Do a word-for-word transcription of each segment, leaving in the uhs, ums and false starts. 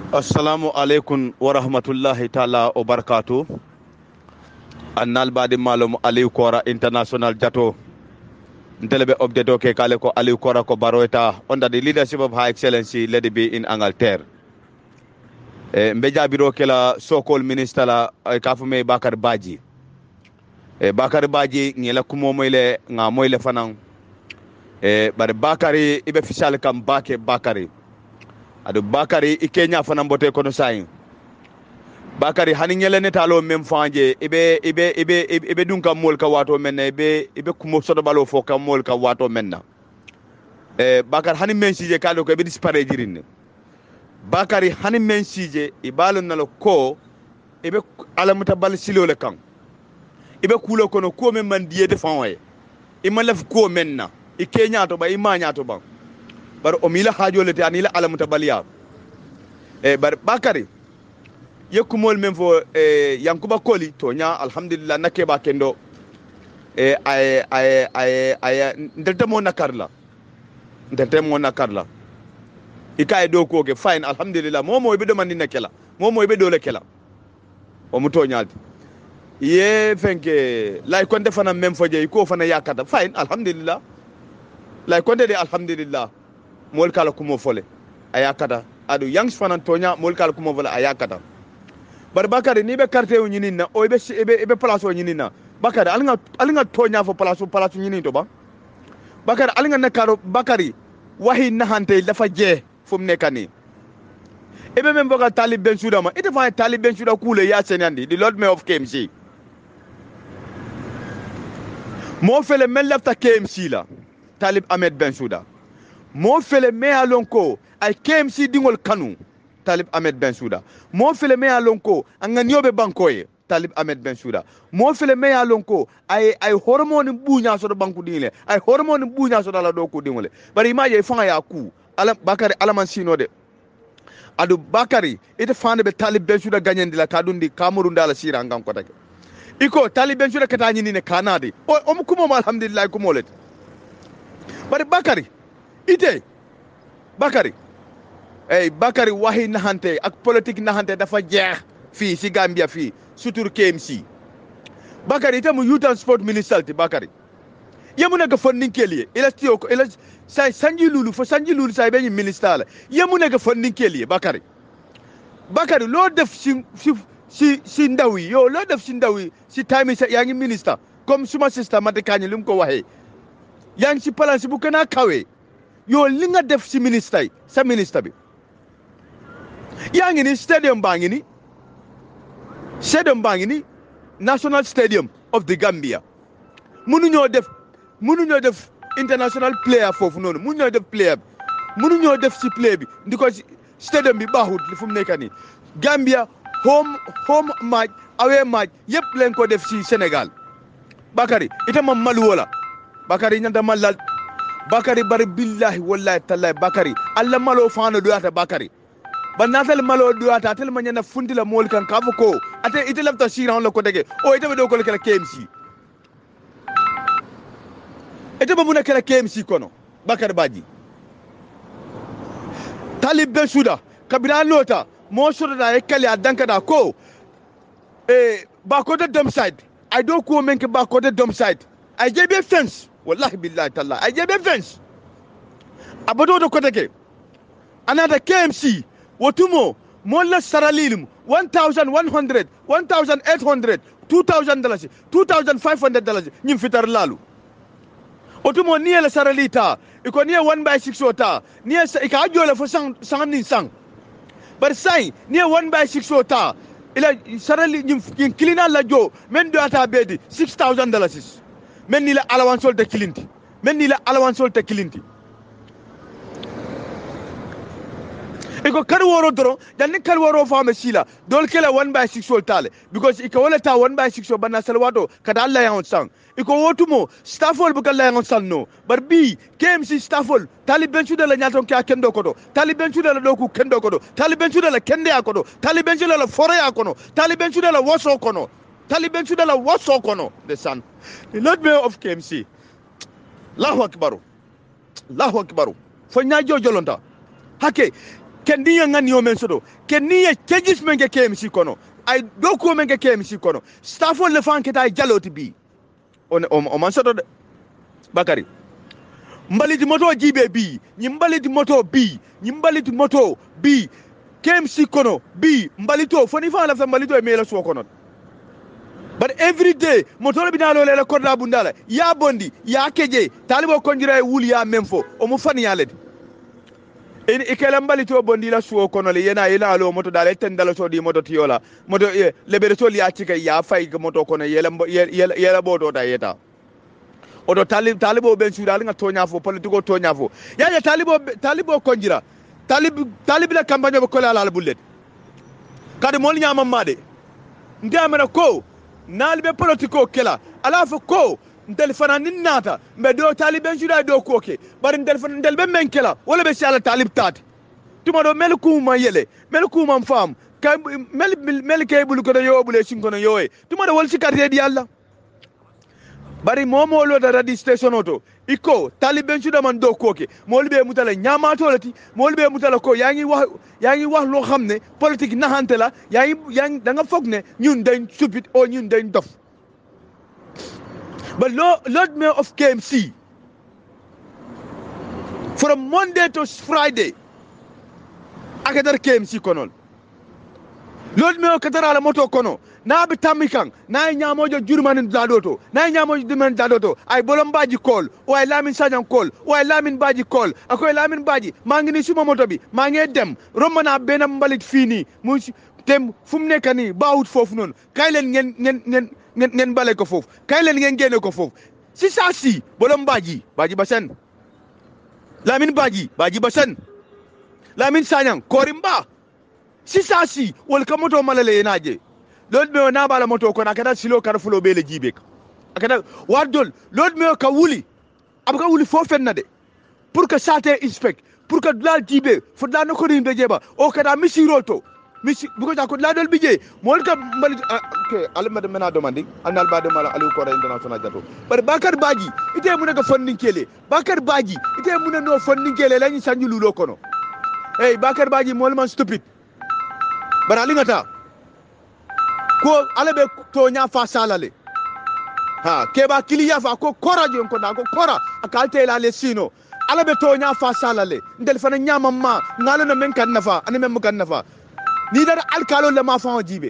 Assalamu alaikum wa rahmatullahi ta'ala wa barakatuh. Annal badi malum Alieu Kora international Jato. Ntelebe update ke kale ko Alieu Kora ko baroeta under the leadership of High Excellency Lady B in Angleterre. E mbeja biro kela so-called minister la kafume Bakaray Badjie. E Bakaray Badjie ngela kumo moyle nga moyle fanan. E bare Bakaray ibe official kam bake Bakaray. Ado Bakaray ikenya fana mbote kono sayin Bakaray hani ngele ne talo mem fanje ibe ibe ibe ibe dunka mol ka wato menna ibe ibe kumo sodo balo fo ka mol ka wato menna eh Bakaray hani men sije kalo ko ibe dispare jirinne Bakaray hani men sije ibalo nalo ko ibe alamuta bal silo le kan ibe kulo kono ko men man diede fanwaye imalaf ko menna ikenya to ba imanya to ba bar omila hajole te anila alamuta baliya e bar Bakaray yekumol men fo e yankuba koli to nya alhamdulillah nakeba kendo e ay ay ay ay ndete mo nakarla ndete mo nakarla ikay do ko ke fine alhamdulillah momo ibe do man nakela momo ibe do le kela o mu to nyaade ye fenke lay konde fana men fo je ko fana yakata fine alhamdulillah lay konde de alhamdulillah mol kala kumo fole ayakata adu yangs fanan tonya mol kala kumo fole ayakata bar Bakaray ni be carte o nyinina o be be be place o nyinina Bakaray alinga alinga tonya fo place place nyini to ba Bakaray alinga nakaro Bakaray wahi nahante dafa je fum nekani ebe men boga talib ben souda ma ite fa talib ben souda kule ya senandi the lord mayor of K M C mo fele men lafta K M C la Talib Ahmed Ben Souda mo fele me alonko ay K M C dingol kanu Talib Ahmed Ben Souda mo fele me alonko anga nyobe bankoye Talib Ahmed Ben Souda mo fele me alonko ay ay hormone buña so do banku dingile ay hormone buña so dala do ko dingole bari imaje fanga ya ku ala Bakaray alaman sino de adu Bakaray ite fande be Talib Ben Souda gagnendi la kadundi Cameroun dala sira ngam ko take iko Talib Ben Souda katani ni ne kanadi o o kumo alhamdulillah ko molet bari Bakaray ite Bakaray hey Bakaray wahi nahante ak politique nahante dafa jeex fi si Gambia fi surtout K M C Bakaray ite mu youth and sport minister ti Bakaray yemu nek funding keliye ila tiyo ko ila say sanji lulu fo sanji lulu say be minister la yemu nek funding keliye Bakaray Bakaray lo def si si si si ndawi yo lo def si ndawi si time ya ngi minister comme suma sister mate kany lim ko waxe yang si place bu kana kawe yo li nga def si ministre sa ministre bi yaa ngi ni stadium baa ngi ni stadium baa ngi ni national stadium of the Gambia munu ñoo def munu ñoo def international player foofu noonu munu ñoo def player munu ñoo def si play bi ndiko stadium bi baaxut li fu mu nekk nii Gambia home home match away match yëpp leen ko def si Sénégal Bakaray ite ma malu wala Bakaray ñanta malal Bakaray bari billahi wallahi tallahi Bakaray alla malo faano doyata Bakaray banatal malo doyata tel ma ñana fundila mol kan ka ko ate ite lafta siran la ko dege o ite be do ko kala K M C ite be muna kala K M C kono Bakaray Badjie Talib Ben Souda kabira lota mo soda e kali adanka da ko e ba ko de dom side I do ko men ke ba ko de dom side I J B fence wallahi billahi taala I J B fence abodo do ko deke another K M C wotumo molla saralilim one thousand one hundred one thousand eight hundred two thousand dollars two thousand five hundred dollars nyim fitar lalu otumo niye la saralita iko niye one by six ota niye ika jola fo sang sang ni sang bar sai niye one by six ota ila sarali nyim kilina la jo men do ata bedi six thousand dollars men ni la alawansol te kilinti men ni la alawansol te kilinti iko kar woro doro dan ni kar woro fama sila dol kela one by six sol tale because iko wala ta one by six so banna salwato kada Allah ya on sang iko wotumo staffol bu kala ya on sang no bar bi K M C staffol Talib Ben Souda la nyaton ka kendo kodo Talib Ben Souda la doku kendo kodo Talib Ben Souda la kende akodo Talib Ben Souda la fore akono Talib Ben Souda la woso kono Talib Ben Souda la woso kono the son the Lord Mayor of K M C Allahu akbar Allahu akbar fo nyaajo jolonta hake kendi ya ngani yo men sodo kendi ya changes men ke K M C kono ay doko men ke K M C kono staff on le fan ke tay jaloti bi on o man sodo Bakary mbaliti moto jibe bi ñi mbaliti moto bi ñi mbaliti moto bi K M C kono bi mbalito foni fa la fa mbalito e mela so kono but every day moto bi dalo le korda bundala ya bondi ya keje talibo konjira e wuli ya memfo o mu fani yalede en ikela mbalito bondi la so kono le yena yela alo moto dale tendalo so di moto tiola moto lebere so ya cika ya fay moto kono yela yela yela bodo da yeta odo talib talibo ben suudal nga tonya fo politiko tonya fo yaya talibo talibo konjira talib talib la campagne be kola ala bullet kadi mol nyama made ndamana ko nalbe politiko kela ala fo ko ndel fana ninnata mbe do talib ben suuda do koke bari ndel fana ndel be men kela wala be sala talib tati tuma do mel kuma yele mel kuma fam kay mel mel kay bulu ko do yo bule sinko no yoy tuma do wol sikarte di Allah bari momo lo da radio station auto iko taliben su da man do koke mol be mutala nyama tolati mol be mutala ko yaangi wax yaangi wax lo xamne politique naxante la yaangi yaangi da nga fogne ñun dañ stupid o ñun dañ dof but Lord Mayor of K M C from Monday to Friday akadar K M C konon Lord Mayor katara la moto kono na bi tamikan na nyamojo jurmanin dadoto na nyamojo dimen dadoto ay bolom baji kol o ay lamin sajan kol o ay lamin baji kol akoy lamin baji mangi ni suma moto bi mangi dem romana benam mbalit fini mu tem fum nekani baawut fofu non kay len ngeen ngeen ngeen ngeen balé ko fofu kay len ngeen gene ko fofu si sa si bolom baji baji basen lamin baji baji basen lamin sajan korimba si sa si wol kamoto malale naje Lord Mayor na bala moto ko nakata silo kar fulo bele jibe akata wadol Lord Mayor ka wuli abka wuli fo fenna de pour que sate inspect pour que dal jibe fo da nako rimbe jeba o kada misiro to misi buko ta ko la dol bije mol ka mbali ke alma de mena demandi annal ba de mala Alieu Kora international jato bar Bakar Badji ite mun ka fondin kele Bakar Badji ite mun no fondin kele lañu sanju lulo kono hey Bakar Badji mol man stupid bar alingata ko alabe to nya fa salale ha keba kiliya fa ko Kora jon ko da ko Kora akalte la le sino alabe to nya fa salale ndel fana nyama ma ngalo na men kan nafa ani men kan nafa ni dara alkalo le ma fa jibe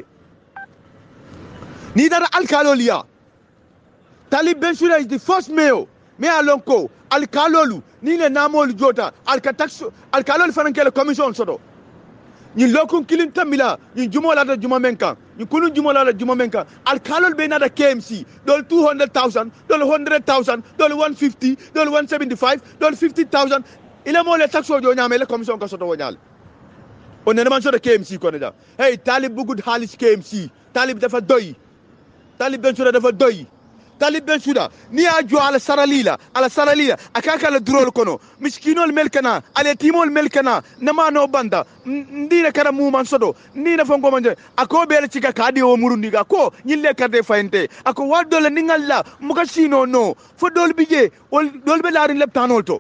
ni dara alkalo liya Talib Bensouda is the first mayor me alonko alkalolu ni le namol jota alkatax alkalol fana kele commission sodo ni lokun kilim tamila ni jumola da juma menkan ni kunu jumola da juma menkan alkalol be na da K M C dol two hundred thousand dol one hundred thousand dol one fifty dol one seventy-five dol fifty thousand ile mo le taxo jo nyame le commission ka soto wonyal on ne man so da K M C ko ne da hey Talib bugud halis K M C Talib dafa doy Talib Bensouda dafa doy Talib Bensouda ni a jo ala saralila ala saralila akaka la drol kono miskinol melkana ale timol melkana nama no banda ndina kana mu man sodo ndina fongo manje ako bele cika kadi o murundi ga ko nyille kade fayente ako wadole ningalla muka sino no fo dol bije dol be larin leptanol to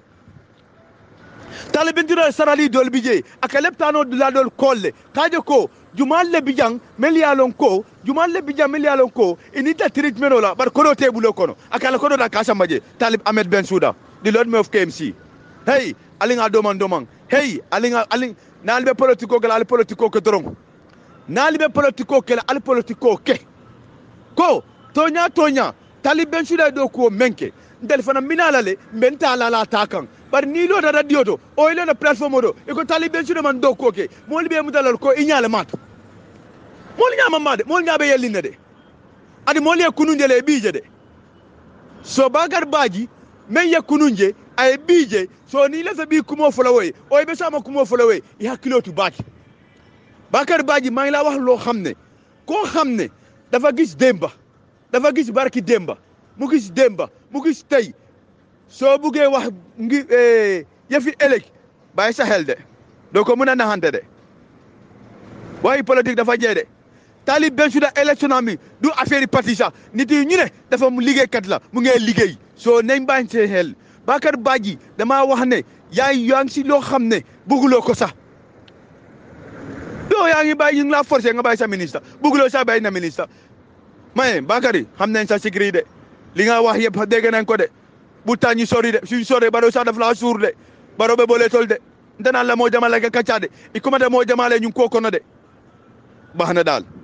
Talib Bensouda sarali dol bije aka leptanol la dol kolle kaje ko jumal le bijang melialon ko jumal le bijang melialon ko inita treatment ola bar kodo tebulo kono akala kodo da kasa maje Talib Ahmed Bensouda the Lord Mayor of K M C hey alinga doman doman hey alinga aling nalbe politiko kala al politiko ke doron nalbe politiko kala al politiko ke ko tonya tonya Talib Bensouda do ko menke ndel fana minalale mbenta la la takan bar ni lo da radio to o ile na platform do e ko Talib Bensouda man do ko ke mo libe mudalal ko inyale mat mol nyama made mol nyabe yelinde de adi mol ye kununje le bije de so Bakar Badji men ye kununje ay bije so ni le fa bi kumo folawe o be sama kumo folawe ya kilotu Badji Bakar Badji ma ngi la wax lo xamne ko xamne dafa gis demba dafa gis barki demba mu gis demba mu gis tay so buge wax ngi eh yefi elek bay sa xel de do ko muna naxante de way politique dafa jede Talib Bensouda élection ami du affaire parti sax nit yi ñu ne dafa mu liggéey kat la mu ngey liggéey so nañ bañ ci xel Bakar Badji dama wax ne yaay yaa ngi si loo xam ne bëgguloo ko sax yaa ngi bàyyi ñu ngi laa forcé nga bàyyi sa ministre bugguloo sa bàyyi na ministre mais Bakary xam nañ sa secret de li nga wax yëpp dégg nañ ko de bu tàññi sori de suñ sori Barrow sax daf laa suur de Barrow be boole tol de ndanaan la moo jamale ka kacca de i kuma de moo jamale ñu ko kono de baax na daal